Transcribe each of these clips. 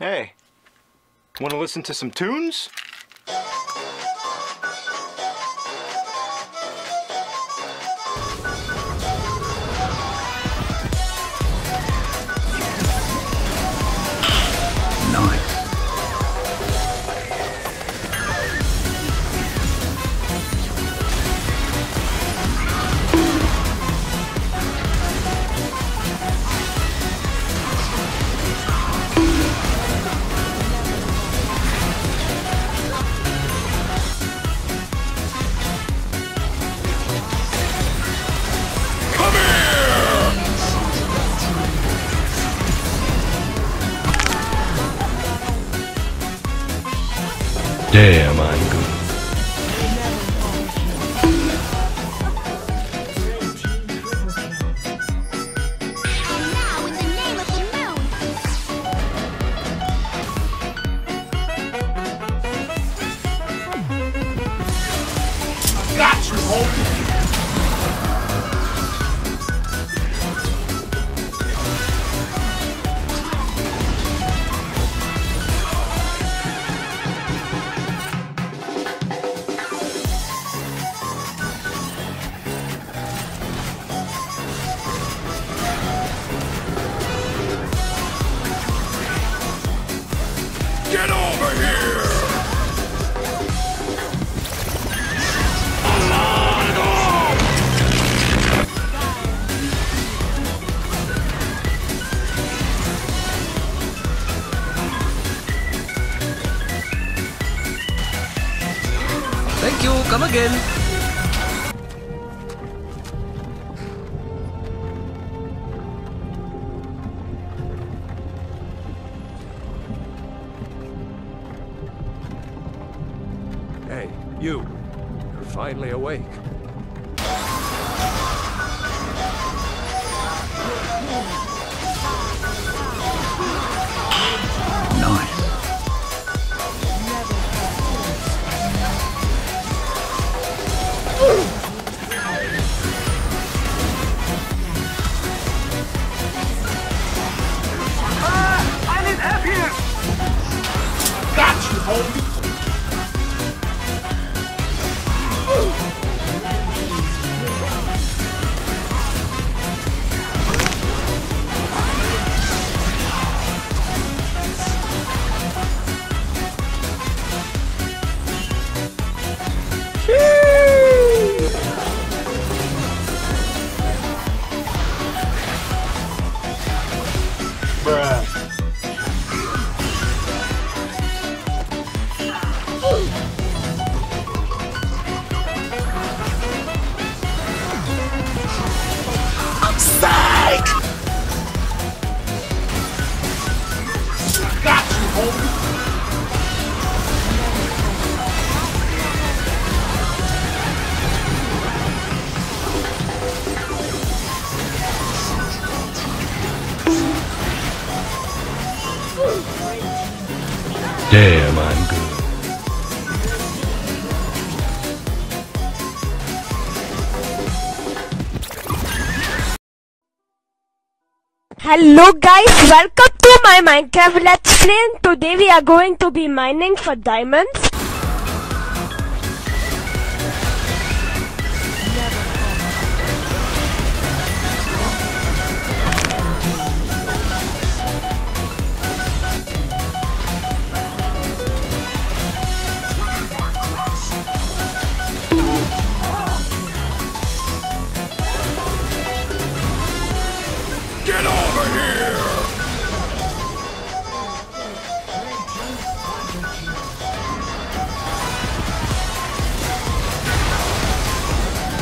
Hey, want to listen to some tunes? Nice. Damn, I'm good. Now, in the name of the moon! Got you, homie. Get over here! Thank you, come again. Hey, you. You're finally awake. Nice. I need help here! Got you, homie! Bruh. I'm psych! Got you, homie! Damn, I'm good. Hello guys, welcome to my Minecraft Let's Play. Today we are going to be mining for diamonds. Get over here!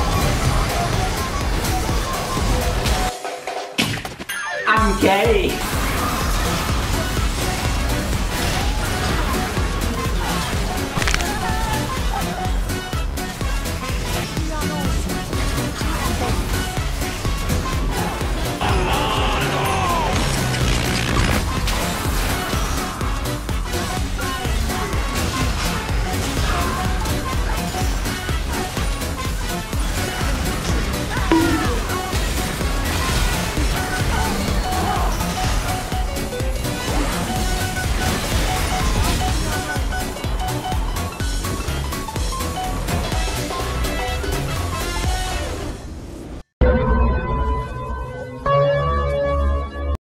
I'm gay.